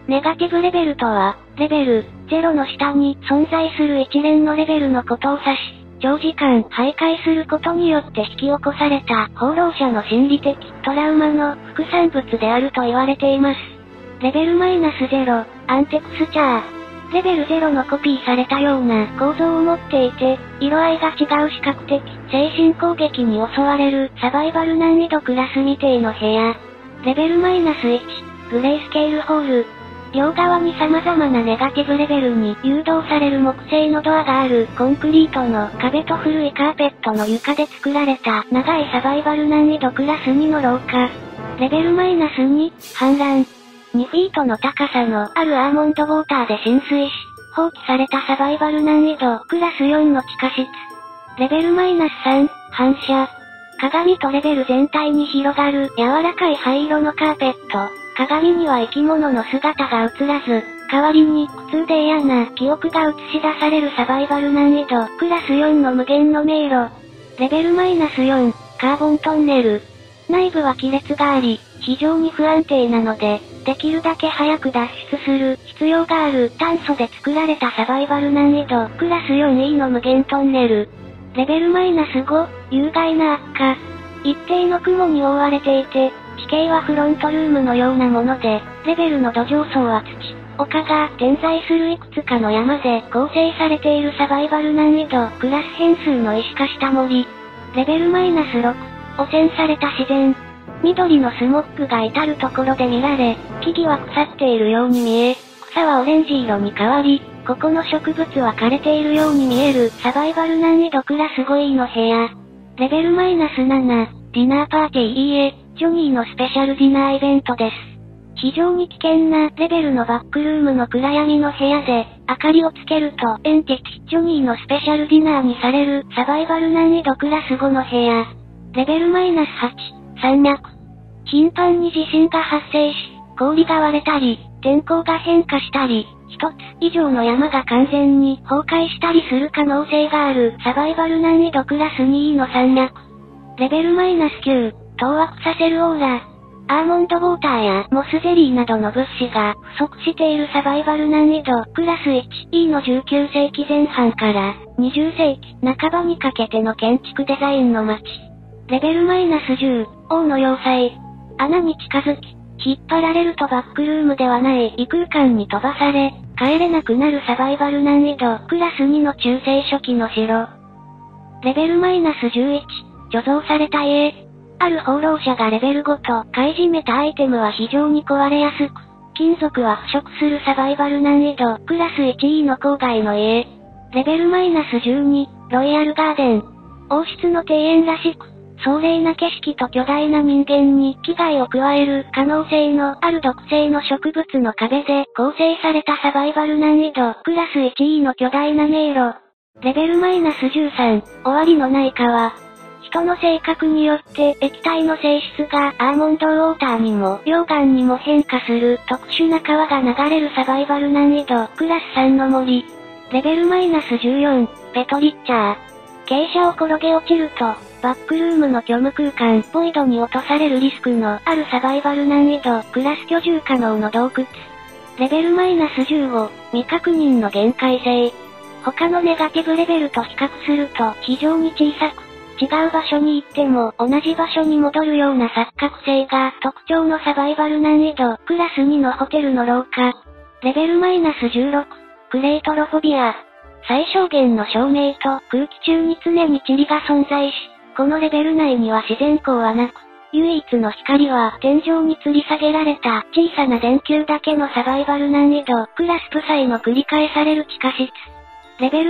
ネガティブレベルとは、レベル0の下に存在する一連のレベルのことを指し、長時間徘徊することによって引き起こされた放浪者の心理的トラウマの副産物であると言われています。レベル-0、アンテクスチャー。レベル0のコピーされたような構造を持っていて、色合いが違う視覚的、精神攻撃に襲われるサバイバル難易度クラス未定の部屋。レベル-1、グレイスケールホール。両側に様々なネガティブレベルに誘導される木製のドアがあるコンクリートの壁と古いカーペットの床で作られた長いサバイバル難易度クラス2の廊下。レベル-2、氾濫。2フィートの高さのあるアーモンドウォーターで浸水し、放棄されたサバイバル難易度クラス4の地下室。レベル-3、反射。鏡とレベル全体に広がる柔らかい灰色のカーペット。鏡には生き物の姿が映らず、代わりに苦痛で嫌な記憶が映し出されるサバイバル難易度クラス4の無限の迷路。レベル-4、カーボントンネル。内部は亀裂があり、非常に不安定なので、できるだけ早く脱出する必要がある炭素で作られたサバイバル難易度クラス 4E の無限トンネル。レベル-5、有害な悪化。一定の雲に覆われていて、地形はフロントルームのようなもので、レベルの土壌層は土、丘が点在するいくつかの山で構成されているサバイバル難易度クラス変数の石化した森。レベル-6、汚染された自然。緑のスモッグが至るところで見られ、木々は腐っているように見え、草はオレンジ色に変わり、ここの植物は枯れているように見えるサバイバル難易度クラス 5E の部屋。レベル-7、ディナーパーティー。いいえ、ジョニーのスペシャルディナーイベントです。非常に危険なレベルのバックルームの暗闇の部屋で、明かりをつけるとエンティティ、ジョニーのスペシャルディナーにされるサバイバル難易度クラス5の部屋。レベル-8、山脈。頻繁に地震が発生し、氷が割れたり、天候が変化したり、一つ以上の山が完全に崩壊したりする可能性があるサバイバル難易度クラス 2E の山脈。レベル-9、当惑させるオーラ。アーモンドウォーターやモスゼリーなどの物資が不足しているサバイバル難易度クラス 1E の19世紀前半から20世紀半ばにかけての建築デザインの街。レベル-10、王の要塞。穴に近づき、引っ張られるとバックルームではない異空間に飛ばされ、帰れなくなるサバイバル難易度クラス2の中世初期の城。レベル-11、貯蔵された家。ある放浪者がレベル5と買い占めたアイテムは非常に壊れやすく、金属は腐食するサバイバル難易度クラス 1E の郊外の家。レベル-12、ロイヤルガーデン。王室の庭園らしく、壮麗な景色と巨大な人間に危害を加える可能性のある毒性の植物の壁で構成されたサバイバル難易度クラス 1E の巨大な迷路。レベル-13、終わりのない川。人の性格によって液体の性質がアーモンドウォーターにも溶岩にも変化する特殊な川が流れるサバイバル難易度クラス3の森。レベル-14、ペトリッチャー。傾斜を転げ落ちると、バックルームの虚無空間ボイドに落とされるリスクのあるサバイバル難易度クラス居住可能の洞窟。レベル-15、未確認の限界性。他のネガティブレベルと比較すると非常に小さく、違う場所に行っても同じ場所に戻るような錯覚性が特徴のサバイバル難易度クラス2のホテルの廊下。レベル-16、クレイトロフォビア。最小限の照明と空気中に常に塵が存在し、このレベル内には自然光はなく、唯一の光は天井に吊り下げられた小さな電球だけのサバイバル難易度クラスプサイの繰り返される地下室。レベル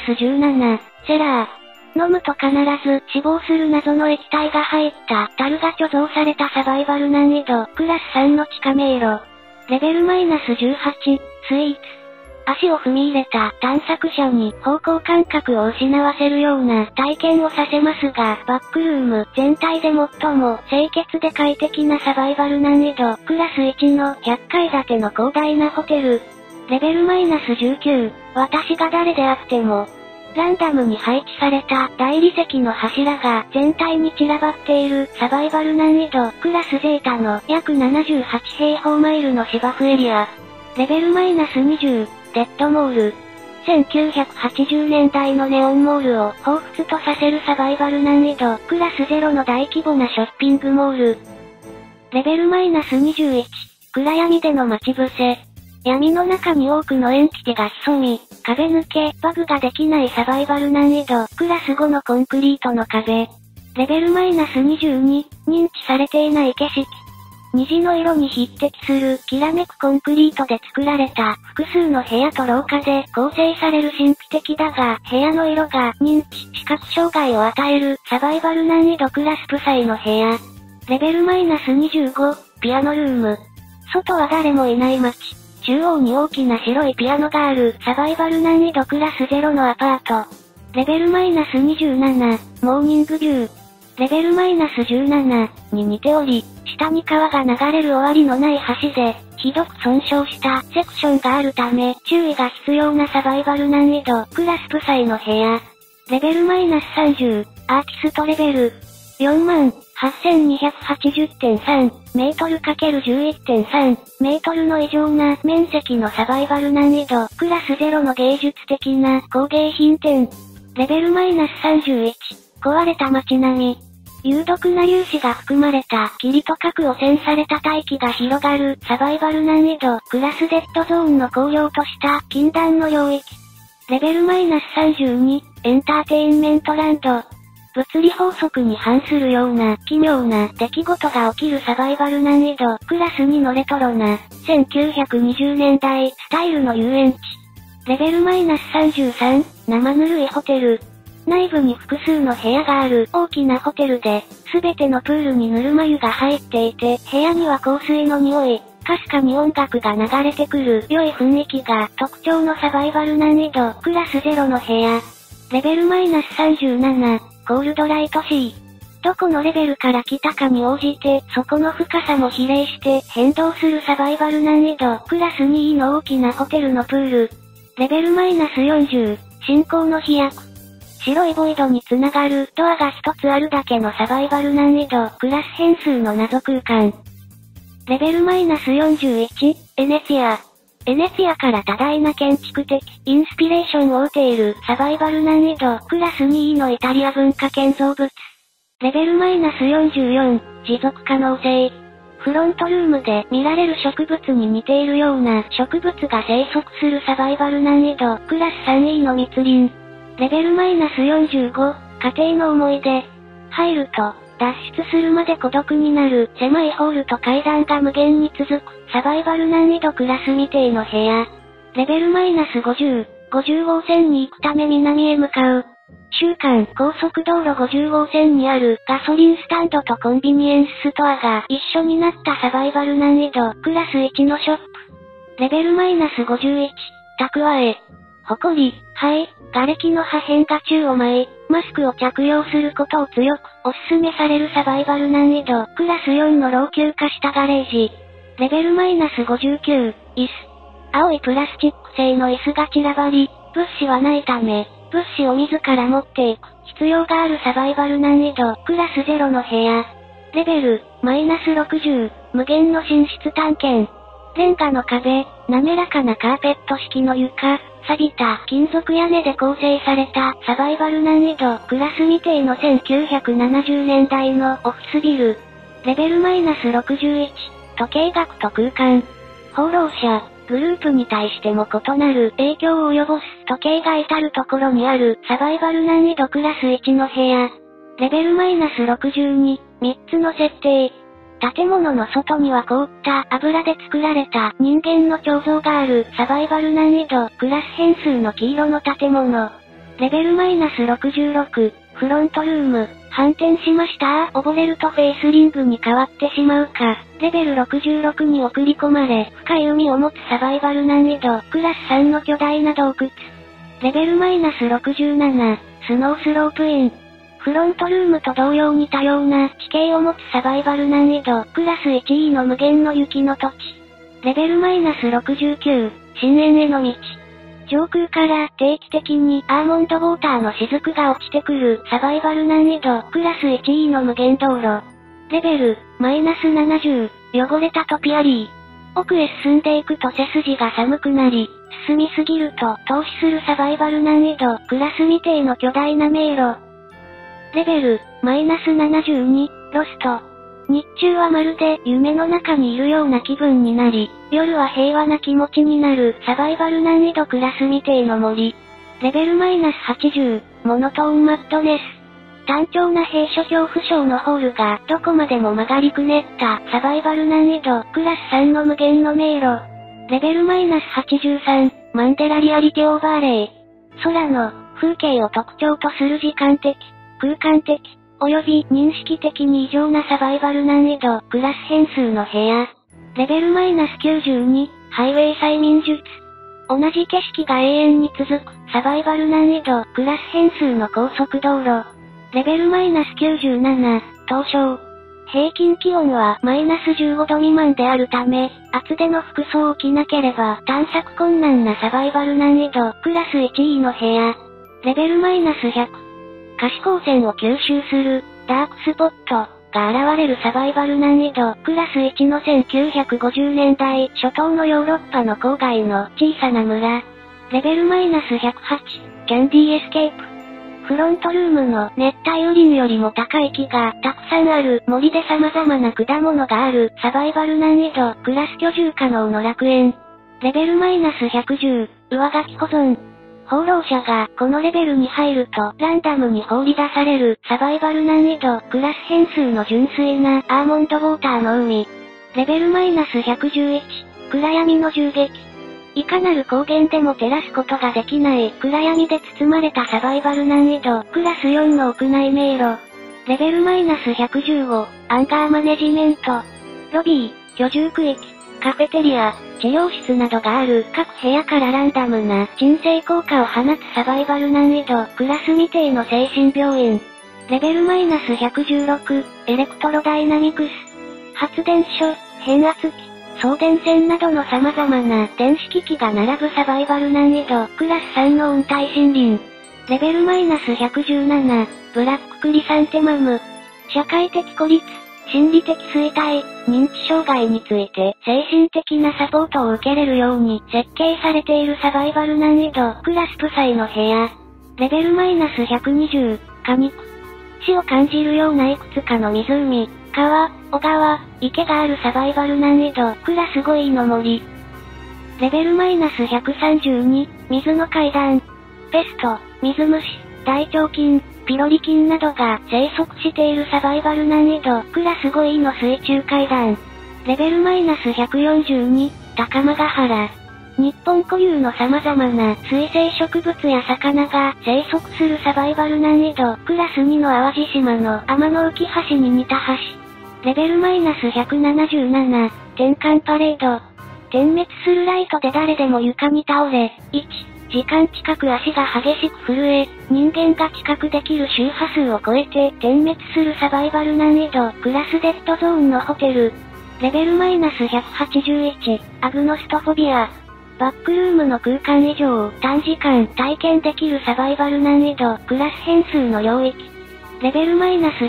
-17、セラー。飲むと必ず死亡する謎の液体が入った樽が貯蔵されたサバイバル難易度クラス3の地下迷路。レベル-18、スイーツ。足を踏み入れた探索者に方向感覚を失わせるような体験をさせますが、バックルーム全体で最も清潔で快適なサバイバル難易度クラス1の100階建ての広大なホテル。レベル-19、私が誰であっても。ランダムに配置された大理石の柱が全体に散らばっているサバイバル難易度クラスゼータの約78平方マイルの芝生エリア。 レベルマイナス20、デッドモール。1980年代のネオンモールを彷彿とさせるサバイバル難易度クラス0の大規模なショッピングモール。レベルマイナス21、暗闇での待ち伏せ。闇の中に多くのエンティティが潜み、壁抜け、バグができないサバイバル難易度クラス5のコンクリートの壁。レベルマイナス22、認知されていない景色。虹の色に匹敵するきらめくコンクリートで作られた複数の部屋と廊下で構成される神秘的だが部屋の色が認知、視覚障害を与えるサバイバル難易度クラスプサイの部屋。レベルマイナス25、ピアノルーム。外は誰もいない街。中央に大きな白いピアノがあるサバイバル難易度クラス0のアパート。レベルマイナス27、モーニングビュー。レベルマイナス17に似ており、下に川が流れる終わりのない橋で、ひどく損傷したセクションがあるため、注意が必要なサバイバル難易度クラスプサイの部屋。レベルマイナス30、アーティストレベル。48,280.3 メートル ×11.3 メートルの異常な面積のサバイバル難易度クラス0の芸術的な工芸品店。レベルマイナス31、壊れた街並み。有毒な粒子が含まれた霧と核汚染された大気が広がるサバイバル難易度クラスデッドゾーンの荒涼とした禁断の領域。レベルマイナス32、エンターテインメントランド。物理法則に反するような奇妙な出来事が起きるサバイバル難易度クラス2のレトロな1920年代スタイルの遊園地。レベルマイナス33、生ぬるいホテル。内部に複数の部屋がある大きなホテルで、すべてのプールにぬるま湯が入っていて、部屋には香水の匂い、かすかに音楽が流れてくる良い雰囲気が特徴のサバイバル難易度クラス0の部屋。レベルマイナス37、コールドライトシー。どこのレベルから来たかに応じて、そこの深さも比例して変動するサバイバル難易度クラス2の大きなホテルのプール。レベルマイナス40、信仰の飛躍。白いボイドにつながるドアが一つあるだけのサバイバル難易度クラス変数の謎空間。レベルマイナス41、エネフィア。エネフィアから多大な建築的インスピレーションを得ているサバイバル難易度クラス2のイタリア文化建造物。レベルマイナス44、持続可能性。フロントルームで見られる植物に似ているような植物が生息するサバイバル難易度クラス3の密林。レベルマイナス45、家庭の思い出。入ると、脱出するまで孤独になる狭いホールと階段が無限に続くサバイバル難易度クラス未定の部屋。レベルマイナス50、50号線に行くため南へ向かう。週間高速道路50号線にあるガソリンスタンドとコンビニエンスストアが一緒になったサバイバル難易度クラス1のショップ。レベルマイナス51、蓄え。埃、灰、瓦礫の破片が宙を舞い、マスクを着用することを強くお勧めされるサバイバル難易度クラス4の老朽化したガレージ。レベルマイナス59、椅子。青いプラスチック製の椅子が散らばり、物資はないため、物資を自ら持っていく必要があるサバイバル難易度クラス0の部屋。レベル、マイナス60、無限の寝室探検。レンガの壁、滑らかなカーペット式の床、錆びた金属屋根で構成されたサバイバル難易度クラス未定の1970年代のオフィスビル。レベルマイナス61、時計学と空間。放浪者、グループに対しても異なる影響を及ぼす時計が至るところにあるサバイバル難易度クラス1の部屋。レベルマイナス62、3つの設定。建物の外には凍った油で作られた人間の彫像があるサバイバル難易度クラス変数の黄色の建物。レベルマイナス66、フロントルーム。反転しました溺れるとフェイスリングに変わってしまうか。レベル66に送り込まれ、深い海を持つサバイバル難易度クラス3の巨大な洞窟。レベルマイナス67、スノースロープイン。フロントルームと同様に多様な地形を持つサバイバル難易度クラス 1E の無限の雪の土地。レベルマイナス69、深淵への道。上空から定期的にアーモンドウォーターの雫が落ちてくるサバイバル難易度クラス 1E の無限道路。レベル、マイナス70、汚れたトピアリー。 奥へ進んでいくと背筋が寒くなり、進みすぎると投資するサバイバル難易度クラス未定の巨大な迷路。レベル、-72、ロスト。日中はまるで夢の中にいるような気分になり、夜は平和な気持ちになるサバイバル難易度クラス未定の森。レベル-80、モノトーンマッドネス。単調な閉所恐怖症のホールがどこまでも曲がりくねったサバイバル難易度クラス3の無限の迷路。レベル-83、マンデラリアリティオーバーレイ。空の風景を特徴とする時間的、空間的、及び認識的に異常なサバイバル難易度クラス変数の部屋。レベル-92、ハイウェイ催眠術。同じ景色が永遠に続くサバイバル難易度クラス変数の高速道路。レベル-97、凍傷。平均気温は-15度未満であるため、厚手の服装を着なければ探索困難なサバイバル難易度クラス1位の部屋。レベル-100。可視光線を吸収するダークスポットが現れるサバイバル難易度クラス1の1950年代初頭のヨーロッパの郊外の小さな村。レベル-108、キャンディーエスケープ。フロントルームの熱帯雨林よりも高い木がたくさんある森で様々な果物があるサバイバル難易度クラス居住可能の楽園。レベル-110、上書き保存。放浪者がこのレベルに入るとランダムに放り出されるサバイバル難易度クラス変数の純粋なアーモンドウォーターの海。レベル-111、暗闇の銃撃。いかなる光源でも照らすことができない暗闇で包まれたサバイバル難易度クラス4の屋内迷路。レベル-115、アンガーマネジメント。ロビー、居住区域、カフェテリア、治療室などがある各部屋からランダムな鎮静効果を放つサバイバル難易度クラス未定の精神病院。レベル-116、エレクトロダイナミクス。発電所、変圧器、送電線などの様々な電子機器が並ぶサバイバル難易度クラス3の雲帯森林。レベル-117、ブラッククリサンテマム。社会的孤立、心理的衰退、認知障害について精神的なサポートを受けれるように設計されているサバイバル難易度クラスプサイの部屋。レベル-120、果肉。死を感じるようないくつかの湖、川、小川、池があるサバイバル難易度クラス5位の森。レベル-132、水の階段。ペスト、水虫、大腸菌、ピロリ菌などが生息しているサバイバル難易度クラス5位の水中階段。レベル-142、高間ヶ原。日本固有の様々な水生植物や魚が生息するサバイバル難易度クラス2の淡路島の天の浮橋に似た橋。レベル-177、転換パレード。点滅するライトで誰でも床に倒れ、1、時間近く足が激しく震え、人間が知覚できる周波数を超えて点滅するサバイバル難易度クラスデッドゾーンのホテル。レベル-181、アグノストフォビア。バックルームの空間以上を短時間体験できるサバイバル難易度クラス変数の領域。レベル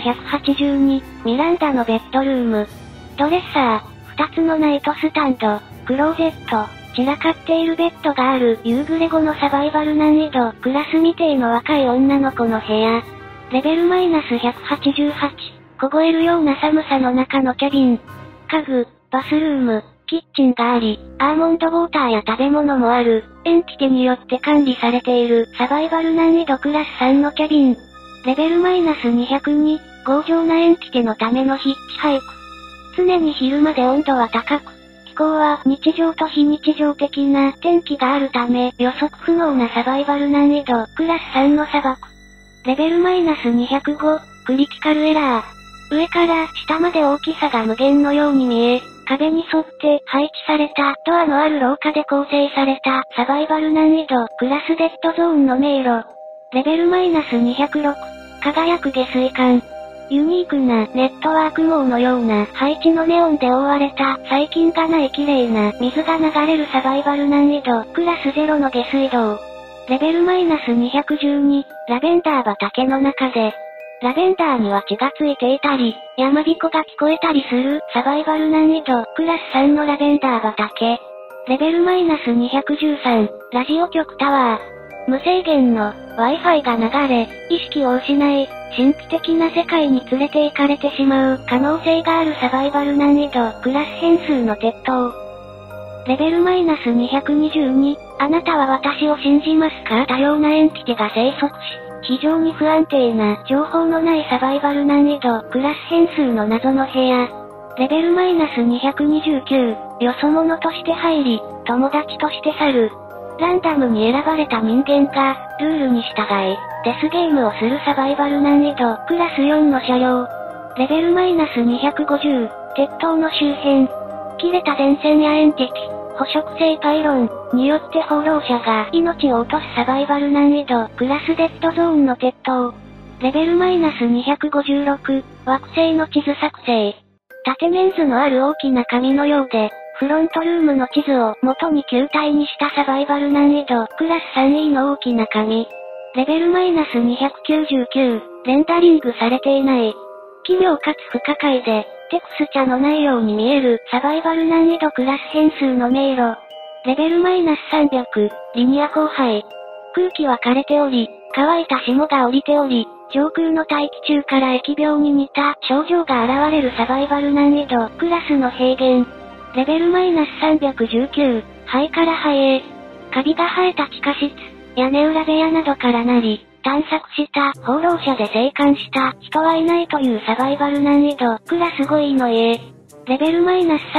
-182、ミランダのベッドルーム。ドレッサー、2つのナイトスタンド、クローゼット、散らかっているベッドがある夕暮れ後のサバイバル難易度クラス未定の若い女の子の部屋。レベル-188、凍えるような寒さの中のキャビン。家具、バスルーム、キッチンがあり、アーモンドウォーターや食べ物もある、エンティテによって管理されているサバイバル難易度クラス3のキャビン。レベル-202、強情なエンティテのためのヒッチハイク。常に昼間で温度は高く、気候は日常と非日常的な天気があるため予測不能なサバイバル難易度クラス3の砂漠。レベル-205、クリティカルエラー。上から下まで大きさが無限のように見え、壁に沿って配置されたドアのある廊下で構成されたサバイバル難易度クラスデッドゾーンの迷路。レベル-206、輝く下水管。ユニークなネットワーク網のような配置のネオンで覆われた細菌がない綺麗な水が流れるサバイバル難易度クラス0の下水道。レベル-212、ラベンダー畑の中で。 ラベンダーには血がついていたり、山彦が聞こえたりするサバイバル難易度クラス3のラベンダー畑。レベル-213、ラジオ局タワー。無制限の Wi-Fi が流れ、意識を失い、神秘的な世界に連れて行かれてしまう可能性があるサバイバル難易度クラス変数の鉄塔。レベル-222、あなたは私を信じますか？多様なエンティティが生息し、非常に不安定な情報のないサバイバル難易度クラス変数の謎の部屋。レベル-229、よそ者として入り、友達として去る。ランダムに選ばれた人間が、ルールに従い、デスゲームをするサバイバル難易度クラス4の車両。レベル-250、鉄塔の周辺。切れた電線や煙敵、捕食性パイロンによって放浪者が命を落とすサバイバル難易度クラスデッドゾーンの鉄塔。レベル-256、惑星の地図作成。縦面図のある大きな紙のようで、フロントルームの地図を元に球体にしたサバイバル難易度クラス 3E の大きな紙。レベル-299、レンダリングされていない。奇妙かつ不可解で、テクスチャのないように見えるサバイバル難易度クラス変数の迷路。レベル-300、リニア降灰。空気は枯れており、乾いた霜が降りており、上空の大気中から疫病に似た症状が現れるサバイバル難易度クラスの平原。レベル-319、灰から灰へ。カビが生えた地下室、屋根裏部屋などからなり、探索した放浪者で生還した人はいないというサバイバル難易度クラス 5E の家。レベル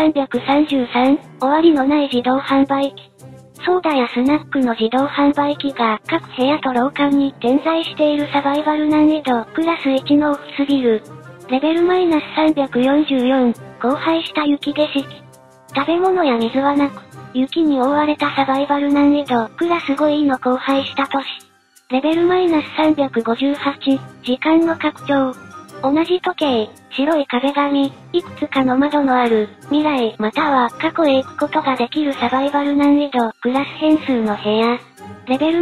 -333、終わりのない自動販売機。ソーダやスナックの自動販売機が各部屋と廊下に点在しているサバイバル難易度クラス1のオフィスビル。レベル-344、荒廃した雪景色。食べ物や水はなく、雪に覆われたサバイバル難易度クラス 5E の荒廃した都市。レベル-358、時間の拡張。同じ時計、白い壁紙、いくつかの窓のある、未来または過去へ行くことができるサバイバル難易度クラス変数の部屋。レベル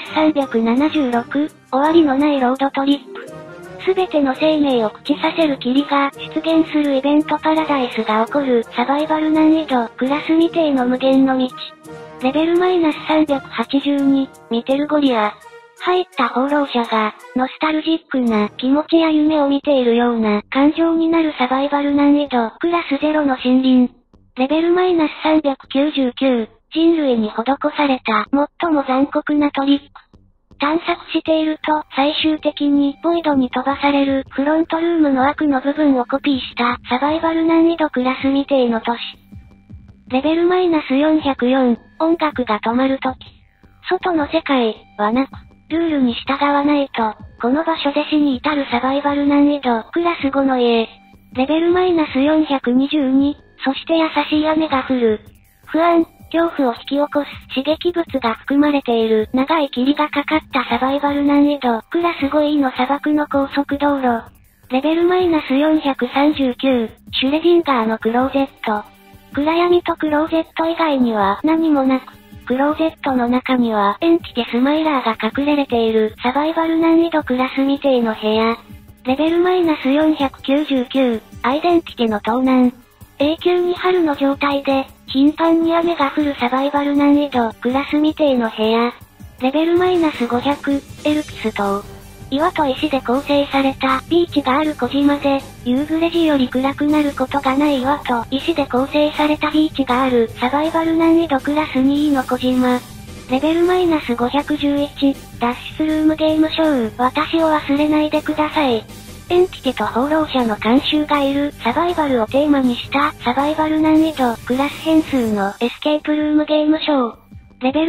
-376、終わりのないロードトリップ。すべての生命を朽ちさせる霧が出現するイベントパラダイスが起こるサバイバル難易度クラス未定の無限の道。レベル-382、見てるゴリア。入った放浪者が、ノスタルジックな気持ちや夢を見ているような感情になるサバイバル難易度クラス0の森林。レベル-399、人類に施された最も残酷なトリック。探索していると最終的にボイドに飛ばされるフロントルームの悪の部分をコピーしたサバイバル難易度クラス未定の都市。レベル-404、音楽が止まるとき。外の世界はなく、ルールに従わないと、この場所で死に至るサバイバル難易度クラス5の家。レベル-422、そして優しい雨が降る。不安、恐怖を引き起こす刺激物が含まれている長い霧がかかったサバイバル難易度クラス 5E の砂漠の高速道路。レベル-439、シュレディンガーのクローゼット。暗闇とクローゼット以外には何もなく、クローゼットの中にはエンティティスマイラーが隠れれているサバイバル難易度クラス未定の部屋。レベル-499、アイデンティティの盗難。永久に春の状態で、頻繁に雨が降るサバイバル難易度クラス未定の部屋。レベル-500、エルピス島。岩と石で構成されたビーチがある小島で、夕暮れ時より暗くなることがない岩と石で構成されたビーチがあるサバイバル難易度クラス 2E の小島。レベル-511、脱出ルームゲームショー、私を忘れないでください。エンティティと放浪者の慣習がいるサバイバルをテーマにしたサバイバル難易度クラス変数のエスケープルームゲームショー。レベル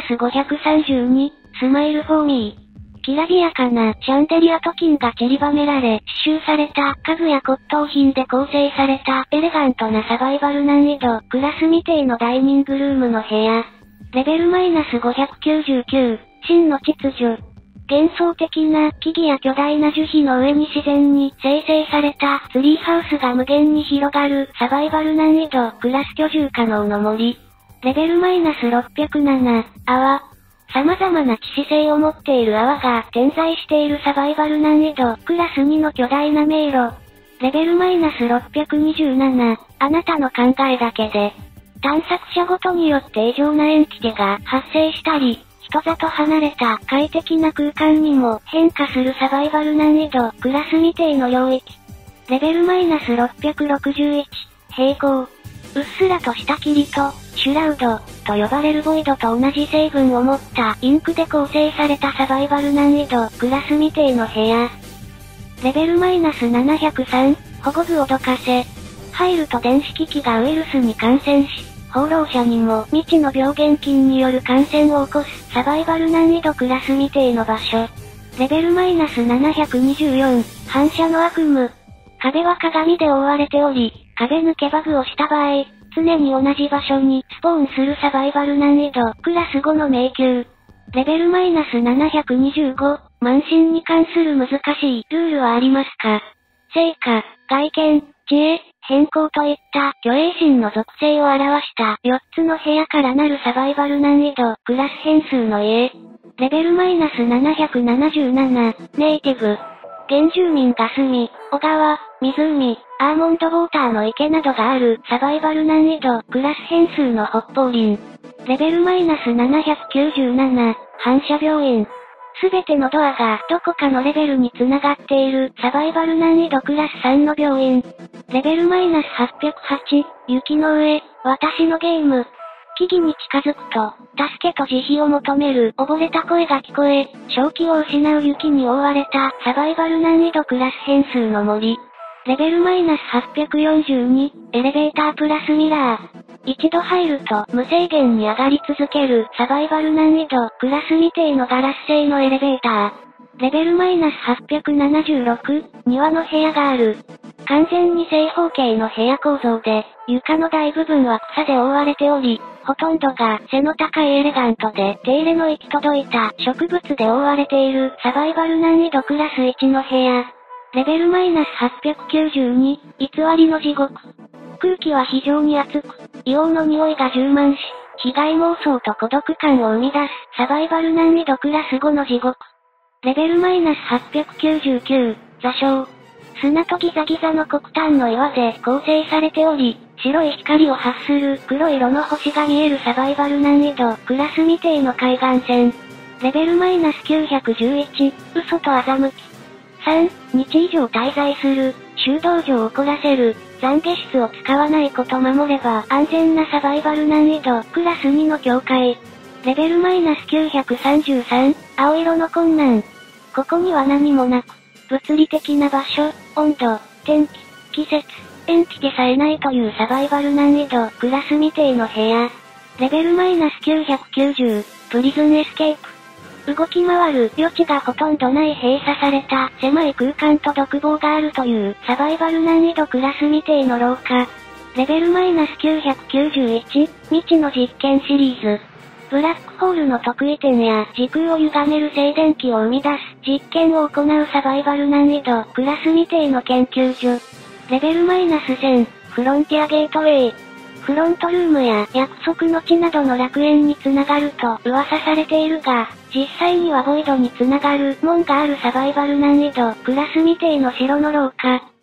-532、スマイルフォーミー。きらびやかなシャンデリアと金が散りばめられ、刺繍された家具や骨董品で構成されたエレガントなサバイバル難易度クラス未定のダイニングルームの部屋。レベル-599、真の秩序。幻想的な木々や巨大な樹皮の上に自然に生成されたツリーハウスが無限に広がるサバイバル難易度クラス居住可能の森。レベル-607、泡。 様々な致死性を持っている泡が点在しているサバイバル難易度クラス2の巨大な迷路。レベル-627、あなたの考えだけで。探索者ごとによって異常なエンティテが発生したり、人里離れた快適な空間にも変化するサバイバル難易度クラス未定の領域。レベル-661、平行。うっすらとした霧と、シュラウド、と呼ばれるボイドと同じ成分を持ったインクで構成されたサバイバル難易度クラス未定の部屋。レベル-703、保護部脅かせ。入ると電子機器がウイルスに感染し、放浪者にも未知の病原菌による感染を起こすサバイバル難易度クラス未定の場所。レベル-724、反射の悪夢。壁は鏡で覆われており、壁抜けバグをした場合、常に同じ場所にスポーンするサバイバル難易度クラス5の迷宮。レベル-725、慢心に関する難しいルールはありますか？成果、外見、知恵、変更といった虚栄心の属性を表した4つの部屋からなるサバイバル難易度クラス変数の家。レベル-777、ネイティブ。原住民が住み、小川、湖、アーモンドウォーターの池などがあるサバイバル難易度クラス変数の北方林。レベル-797、反射病院。すべてのドアがどこかのレベルに繋がっているサバイバル難易度クラス3の病院。レベル-808、雪の上、私のゲーム。木々に近づくと、助けと慈悲を求める溺れた声が聞こえ、正気を失う雪に覆われたサバイバル難易度クラス変数の森。レベル-842、エレベータープラスミラー。一度入ると無制限に上がり続けるサバイバル難易度クラス未定のガラス製のエレベーター。レベル-876、庭の部屋がある。完全に正方形の部屋構造で、床の大部分は草で覆われており、ほとんどが背の高いエレガントで手入れの行き届いた植物で覆われているサバイバル難易度クラス1の部屋。レベル-892、偽りの地獄。空気は非常に熱く、硫黄の匂いが充満し、被害妄想と孤独感を生み出すサバイバル難易度クラス5の地獄。レベル-899、座礁。砂とギザギザの黒炭の岩で構成されており、白い光を発する黒色の星が見えるサバイバル難易度クラス未定の海岸線。レベル-911、嘘と欺き。3日以上滞在する、修道女を怒らせる、懺悔室を使わないこと守れば安全なサバイバル難易度クラス2の境界。レベル-933、青色の困難。ここには何もなく、物理的な場所、温度、天気、季節、エンティティさえないというサバイバル難易度クラス未定の部屋。レベル-990、プリズンエスケープ。動き回る余地がほとんどない閉鎖された狭い空間と独房があるというサバイバル難易度クラス未定の廊下。レベル-991、未知の実験シリーズ。ブラックホールの特異点や時空を歪める静電気を生み出す実験を行うサバイバル難易度クラス未定の研究所。レベル-1000、フロンティアゲートウェイ。フロントルームや約束の地などの楽園に繋がると噂されているが、実際にはボイドに繋がる門があるサバイバル難易度クラス未定の城の廊下。